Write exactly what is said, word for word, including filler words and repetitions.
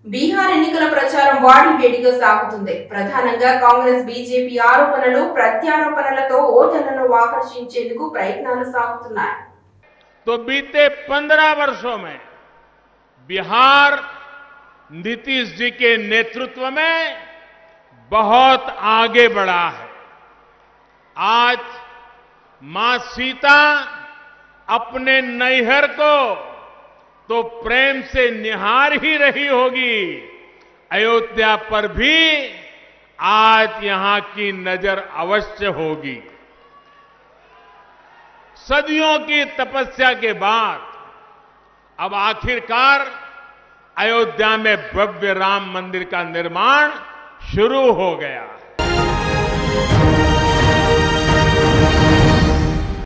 బీహార్ ఎన్నికల ప్రచారం వాడి వేడిగా సాగుతుంది. ప్రధానంగా కాంగ్రెస్ బీజేపీ ఆరోపణలు ప్రత్యారోపణలతో ఓటర్లను ఆకర్షించేందుకు ప్రయత్నాలు సాగుతున్నాయి. तो बीते पंद्रह वर्षों में बिहार नीतीश जी के नेतृत्व में बहुत आगे बढ़ा है. आज मां सीता अपने नैहर को तो प्रेम से निहार ही रही होगी, अयोध्या पर भी आज यहां की नजर अवश्य होगी. सदियों की तपस्या के बाद अब आखिरकार अयोध्या में भव्य राम मंदिर का निर्माण शुरू हो गया है.